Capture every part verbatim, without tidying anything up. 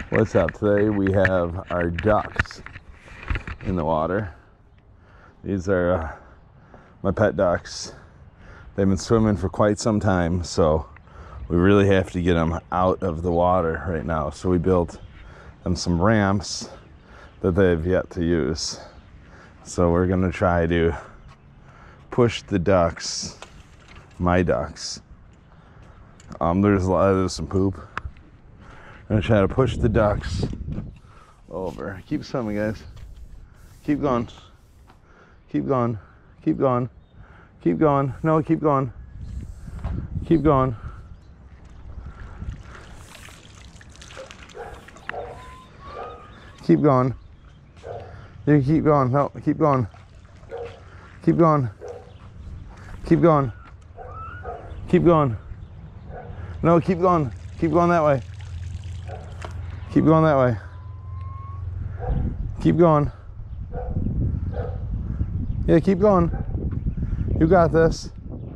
What's up? Today we have our ducks in the water. These are uh, my pet ducks. They've been swimming for quite some time, so we really have to get them out of the water right now. So we built them some ramps that they've yet to use. So we're gonna try to push the ducks, my ducks. Um, there's a lot of there's some poop. I'm gonna try to push the ducks over. Keep swimming, guys. Keep going. Keep going. Keep going. Keep going. No, keep going. Keep going. Keep going. You keep going. No, keep going. Keep going. Keep going. Keep going. No, keep going. Keep going that way. Keep going that way. Keep going. Yeah, keep going. You got this.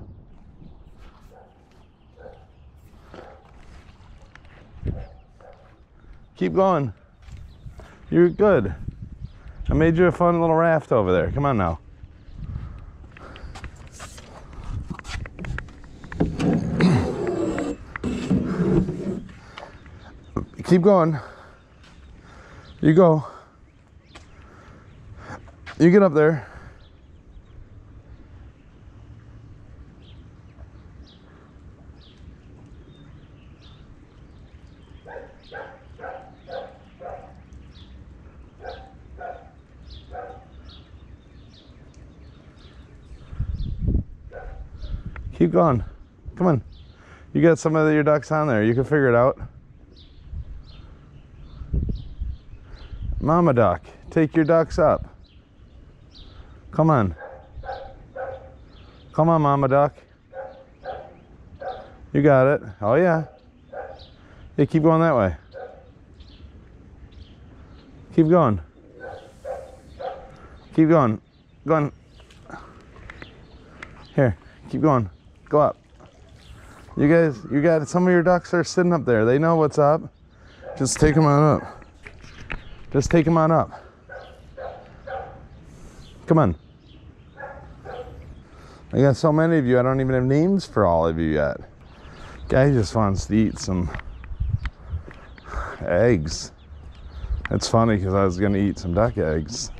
Keep going. You're good. I made you a fun little raft over there. Come on now. Keep going. You go. You get up there. Keep going. Come on. You got some of your ducks on there. You can figure it out. Mama duck, take your ducks up. Come on. Come on, mama duck. You got it. Oh, yeah. Yeah, keep going that way. Keep going. Keep going. Going. Here, keep going. Go up. You guys, you got some of your ducks are sitting up there. They know what's up. Just take them on up. Just take them on up. Come on. I got so many of you, I don't even have names for all of you yet. Guy just wants to eat some eggs. It's funny because I was going to eat some duck eggs.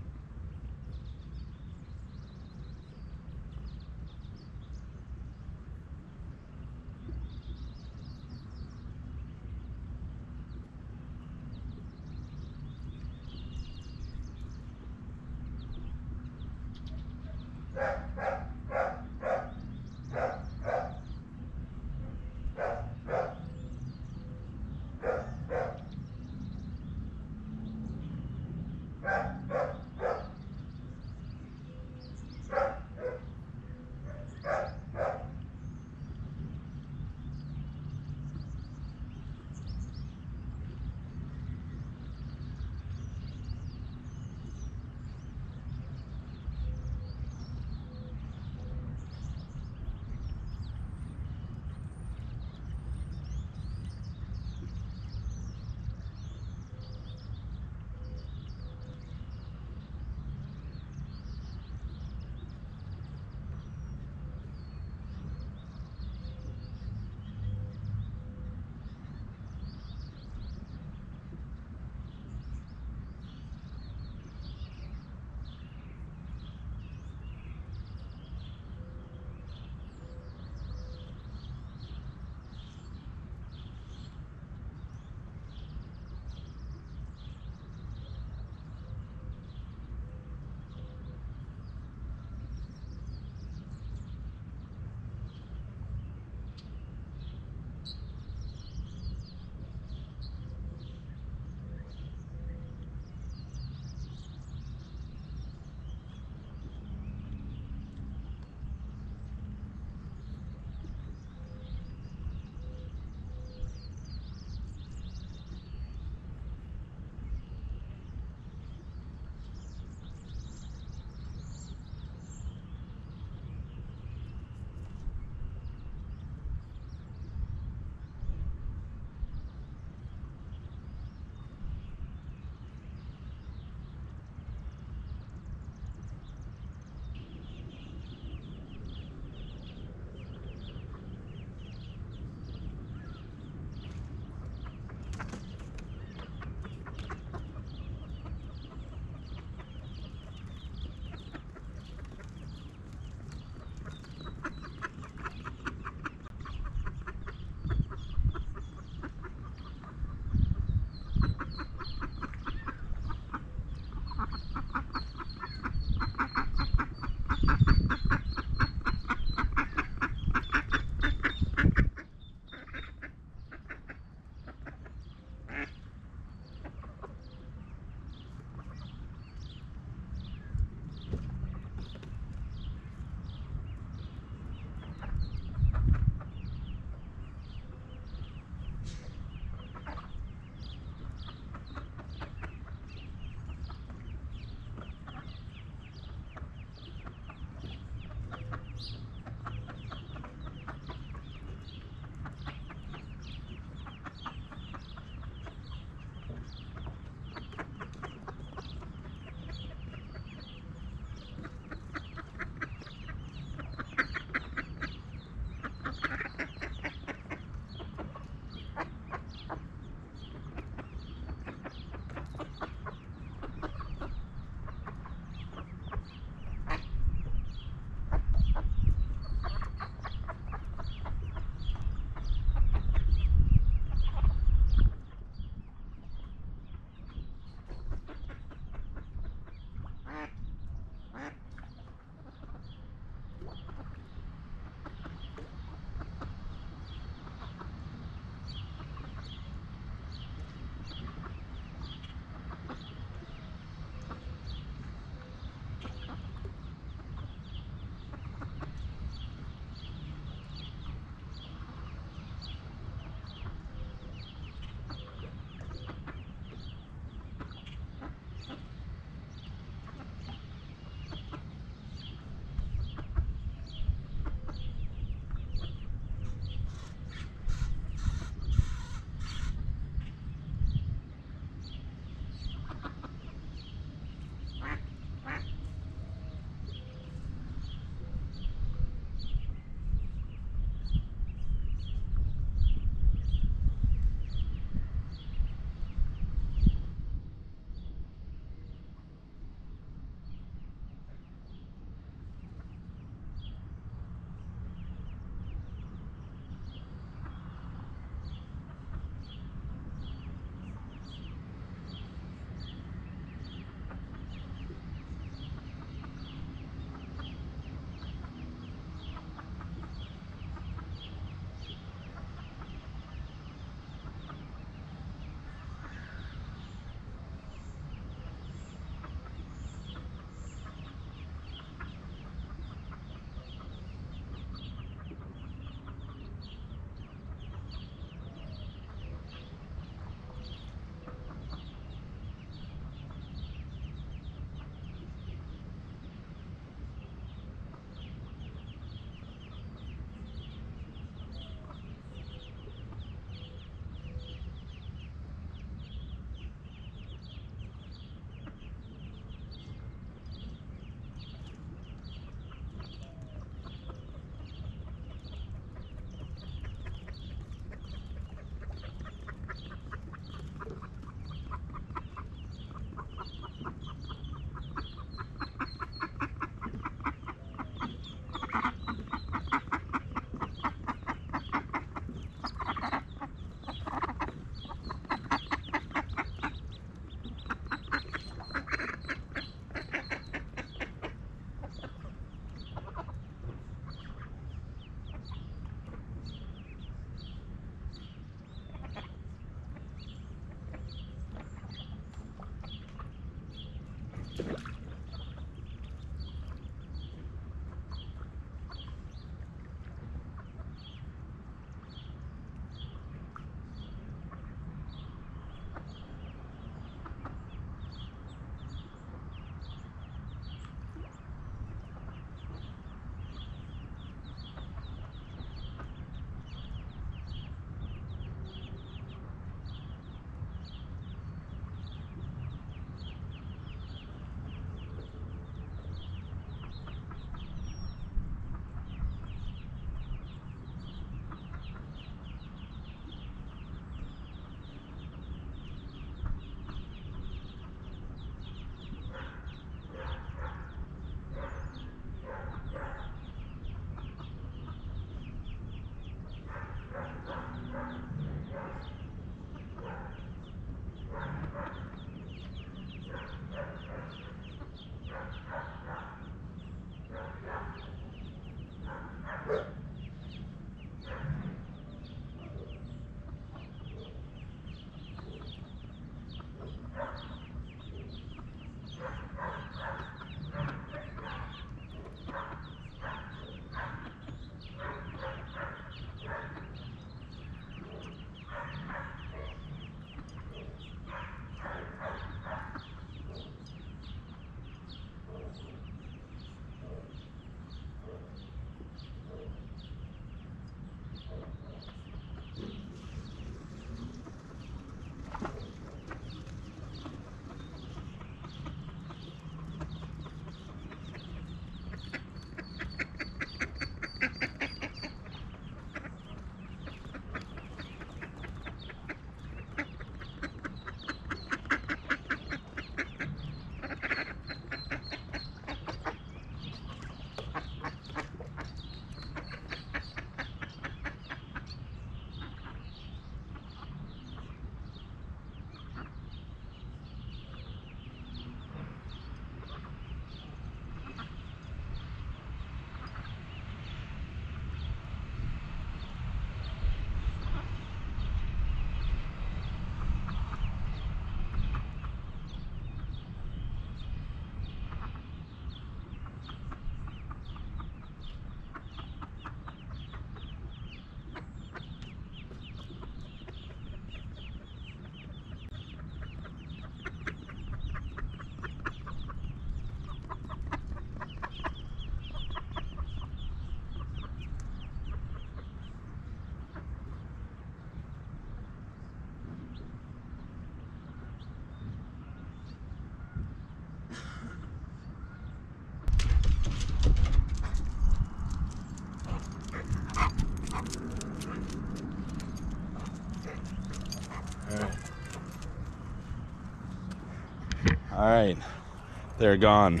All right, they're gone.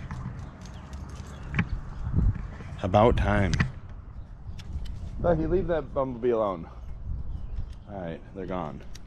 About time. Lucky, leave that bumblebee alone. All right, they're gone.